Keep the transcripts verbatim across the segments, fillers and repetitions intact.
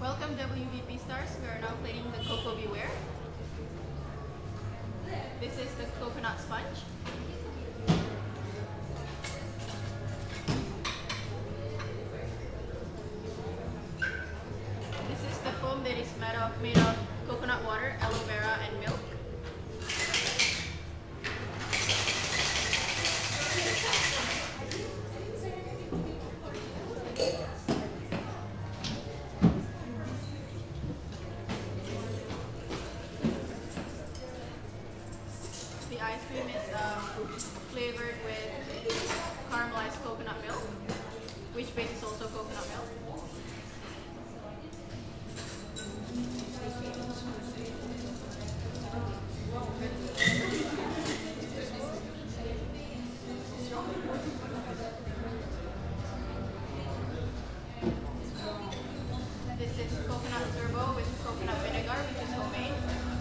Welcome W V P stars, we are now playing the Coco Beware. This is the coconut sponge. This is the foam that is made of, made of coconut water, aloe vera and milk. The ice cream is um, flavored with caramelized coconut milk, which base is also coconut milk. This is coconut turbo with coconut vinegar, which is homemade.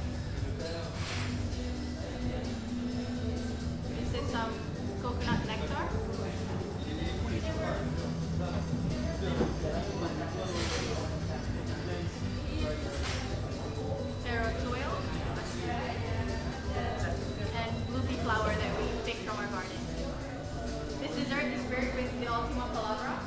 This is some coconut nectar. Carrot oil. And blue pea flower that we picked from our garden. This dessert is paired with the ultima palabra.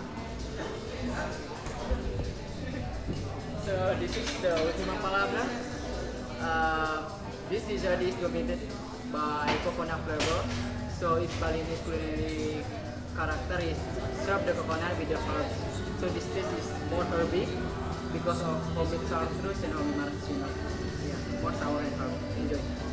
So this is the ultima palabra. Uh, this dessert is dominated by coconut flavor. So its Balinese culinary character is serve the coconut with the herbs. So this taste is more herby because of homemade citrus and homemade maraschino. Yeah, more sour and herb. Enjoy.